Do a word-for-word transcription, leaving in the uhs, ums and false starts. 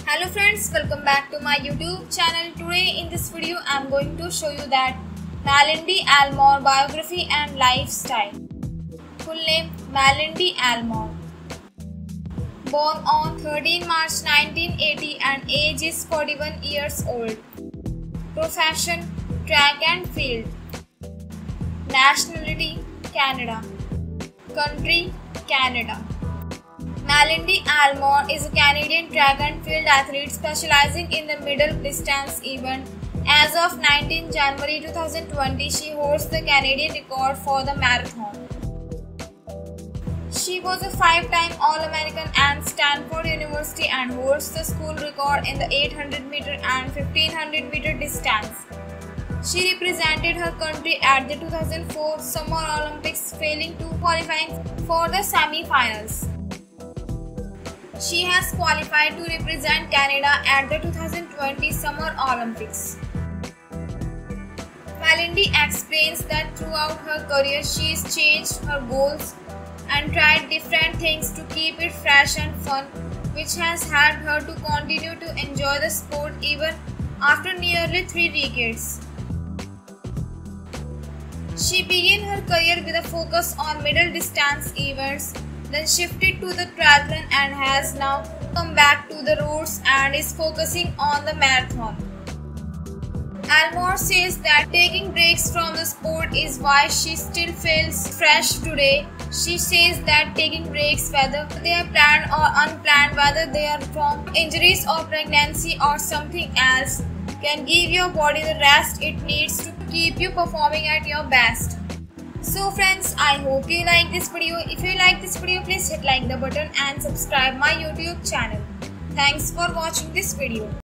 Hello friends, welcome back to my YouTube channel. Today in this video I am going to show you that Malindi Almore biography and lifestyle. Full name Malindi Almore. Born on thirteenth March nineteen eighty and age is forty-one years old. Profession track and field. Nationality Canada. Country Canada. Malindi Almore is a Canadian track and field athlete specializing in the middle distance event. As of nineteenth January two thousand twenty, she holds the Canadian record for the marathon. She was a five-time All-American at Stanford University and holds the school record in the eight hundred meter and fifteen hundred meter distance. She represented her country at the two thousand four Summer Olympics, failing to qualify for the semi-finals. She has qualified to represent Canada at the two thousand twenty Summer Olympics. Malindi explains that throughout her career she has changed her goals and tried different things to keep it fresh and fun, which has helped her to continue to enjoy the sport even after nearly three decades. She began her career with a focus on middle distance events, then shifted to the triathlon and has now come back to the roads and is focusing on the marathon. Almore says that taking breaks from the sport is why she still feels fresh today. She says that taking breaks, whether they are planned or unplanned, whether they are from injuries or pregnancy or something else, can give your body the rest it needs to keep you performing at your best. So friends, I hope you like this video. If you like this video, please hit like the button and subscribe my YouTube channel. Thanks for watching this video.